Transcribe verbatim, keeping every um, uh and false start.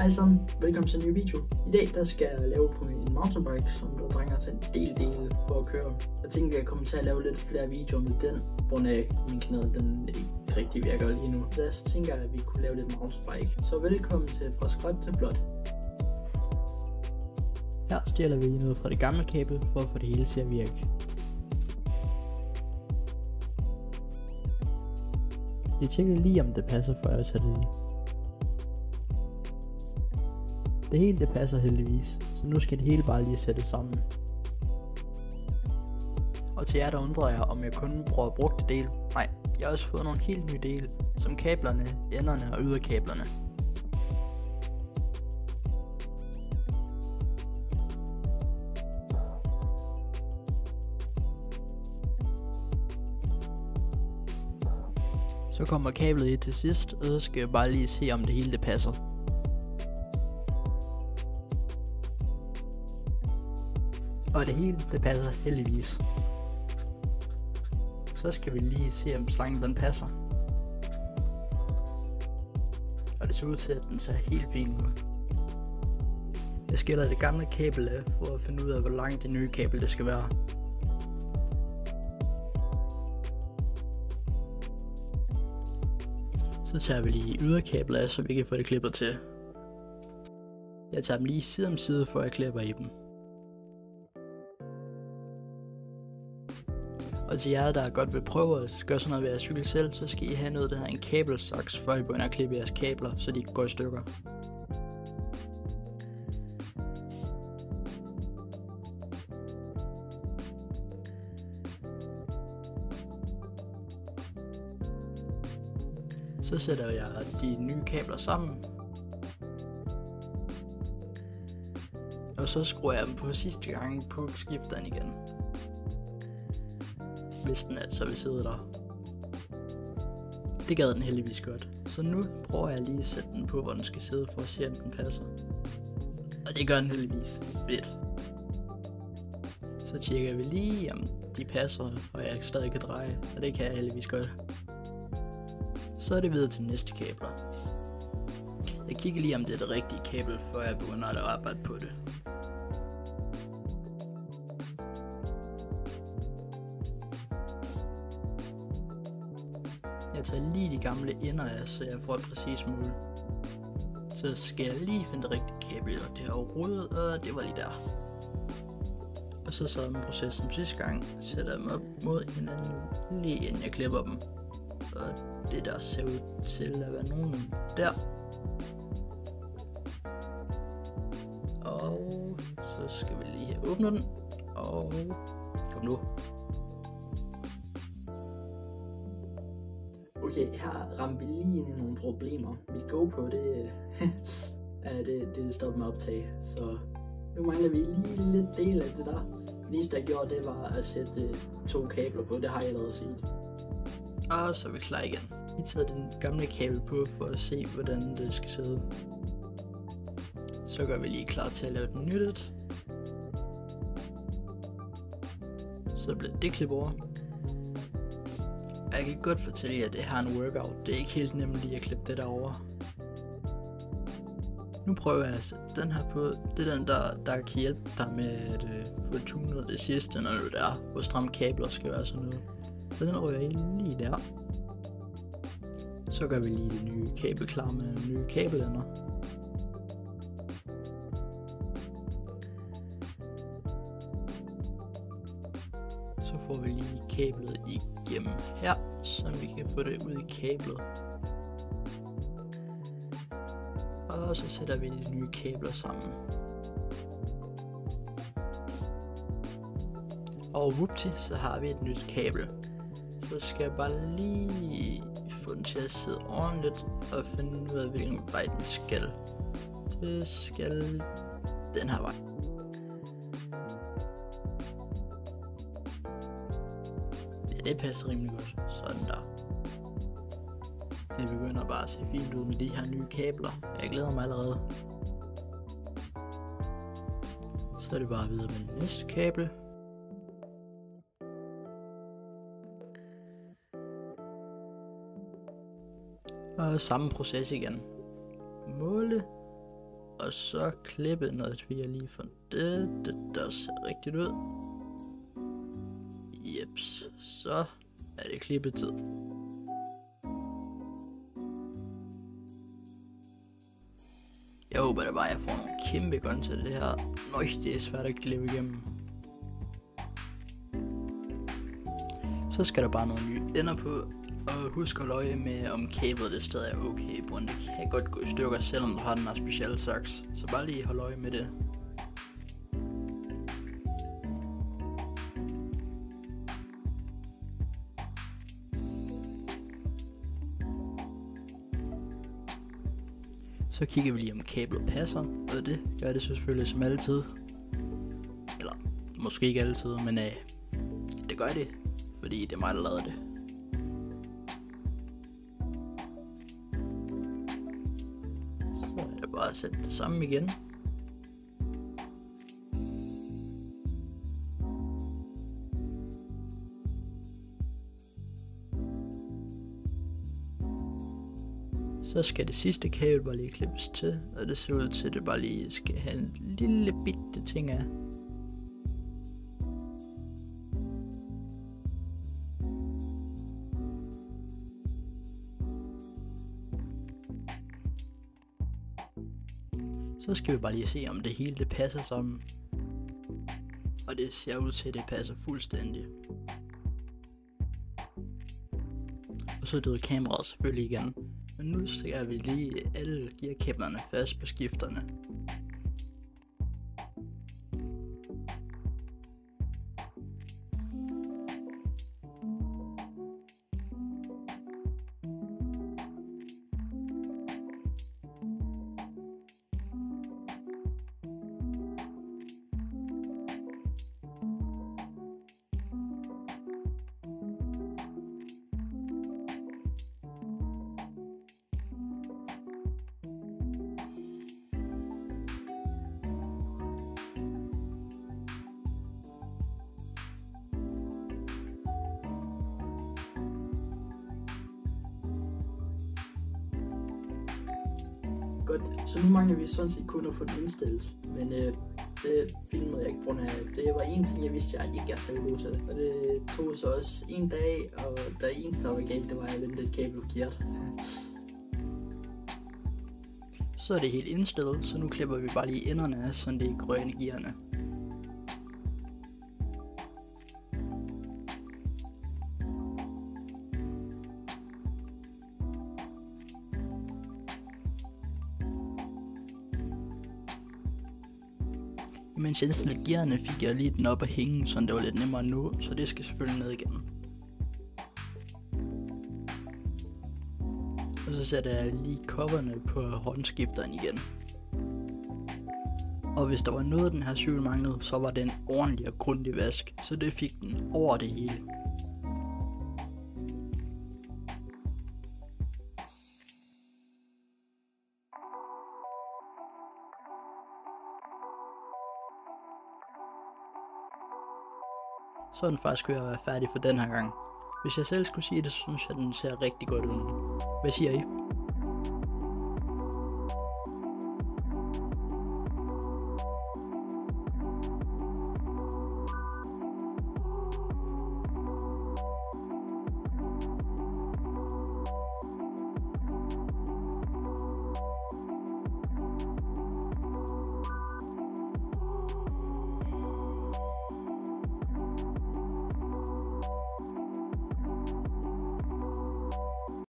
Hej sammen, velkommen til en ny video. I dag der skal jeg lave på min mountainbike, som der trænger til en del del for at køre. Jeg tænker, jeg kommer til at lave lidt flere videoer med den, på grund af min kanal den ikke rigtig virker lige nu. Så jeg tænker, at vi kunne lave lidt mountainbike. Så velkommen til Fra Skråt til Blåt. Her stjæler vi noget fra det gamle kabel for at få det hele til at virke. Jeg tjekker lige om det passer, før jeg tager det i. Det hele det passer heldigvis, så nu skal det hele bare lige sættes sammen. Og til jer der undrer jer om jeg kun bruger brugte del, nej, jeg har også fået nogle helt nye dele, som kablerne, enderne og yderkablerne. Så kommer kablet i til sidst, og så skal jeg bare lige se om det hele det passer. Og det hele det passer heldigvis. Så skal vi lige se om slangen den passer. Og det ser ud til at den ser helt fint ud. Jeg skiller det gamle kabel af for at finde ud af hvor langt det nye kabel det skal være. Så tager vi lige yderkablet af, så vi kan få det klippet til. Jeg tager dem lige side om side, for jeg klipper i dem. Og til jer, der godt vil prøve at gøre sådan noget ved at cykle selv, så skal I have noget, der hedder en kabelsaks, før I begynder at klippe jeres kabler, så de ikke går i stykker. Så sætter jeg de nye kabler sammen. Og så skruer jeg dem på sidste gang på skifteren igen. Hvis den altså vil sidde der. Det gad den heldigvis godt. Så nu prøver jeg lige at sætte den på, hvor den skal sidde, for at se om den passer. Og det gør den heldigvis. Fedt. Så tjekker vi lige om de passer, og jeg stadig kan dreje. Og det kan jeg heldigvis godt. Så er det videre til næste kabler. Jeg kigger lige om det er det rigtige kabel, før jeg begynder at arbejde på det. Jeg tager lige de gamle ender af, så jeg får et præcis mål. Så skal jeg lige finde det rigtige kabel, og det har rodet, og det var lige der. Og så samme proces som sidste gang, sætter jeg dem op mod hinanden, lige inden jeg klipper dem. Og det der ser ud til at være nogen der. Og så skal vi lige have åbnet den, og kom nu. Okay, her rammer vi lige ind i nogle problemer. Mit GoPro, det, ja, det, det stopper med at optage, så nu mangler vi lige lidt del af det der. Det eneste jeg gjorde, det var at sætte to kabler på, det har jeg allerede set. Og så er vi klar igen. Vi tager den gamle kabel på for at se, hvordan det skal sidde. Så gør vi lige klar til at lave den nyttet. Så bliver det klip over. Jeg kan godt fortælle jer, at det her er en workout. Det er ikke helt nemt lige at klippe det derovre. Nu prøver jeg at sætte den her på. Det er den, der, der kan hjælpe dig med at uh, få tunet det sidste, når det er, hvor stramme kabler skal være sådan noget. Så den rører jeg lige der. Så gør vi lige det nye kabel klar med nye kabelender. Så får vi lige kablet igennem her, så vi kan få det ud i kablet. Og så sætter vi de nye kabler sammen. Og whoopty, så har vi et nyt kabel. Så skal jeg bare lige få den til at sidde ordentligt og finde ud af, hvilken vej den skal. Det skal den her vej. Ja, det passer rimelig godt. Sådan der. Det begynder bare at se fint ud med de her nye kabler. Jeg glæder mig allerede. Så er det bare videre med det næste kabel. Og samme proces igen. Måle Og så klippe noget via lige for det, det der ser rigtigt ud. Jeps, så er det klippetid. Jeg håber da bare, at jeg får nogle kæmpe gun til det her. Nøj, det er svært at klippe igennem. Så skal der bare nogle nye ender på. Og husk at holde øje med, om kablet det stadig er okay. Brun, det kan godt gå i stykker, selvom du har den her specielle saks. Så bare lige hold øje med det. Så kigger vi lige, om kablet passer, og det gør det selvfølgelig som altid. Eller måske ikke altid, men øh, det gør det, fordi det er mig, der lavede det. Så er det bare at sætte det sammen igen. Så skal det sidste kabel bare lige klippes til, og det ser ud til, at det bare lige skal have en lille bitte ting af. Så skal vi bare lige se, om det hele det passer sammen. Og det ser ud til, at det passer fuldstændig. Og så døde kameraet selvfølgelig igen. Men nu skal vi lige alle gearkablerne fast på skifterne. Godt, så nu mangler vi sådan set kun at få den indstillet, men øh, det filmede jeg ikke på grund af, det var en ting, jeg vidste, jeg ikke er så god til det. Og det tog så også en dag, og der eneste, der var galt, det var, at jeg vendte et kabel forkert. Så er det helt indstillet, så nu klipper vi bare lige enderne af, så det er grønne gearne. Mens jeg indstillede gearne, fik jeg lige den op at hænge, så det var lidt nemmere nu, så det skal selvfølgelig ned igen. Og så sætter jeg lige coverne på håndskifteren igen. Og hvis der var noget, den her cykel manglede, så var det en ordentlig og grundig vask, så det fik den over det hele. Så er den faktisk ved at være færdig for den her gang. Hvis jeg selv skulle sige det, så synes jeg, at den ser rigtig godt ud. Hvad siger I?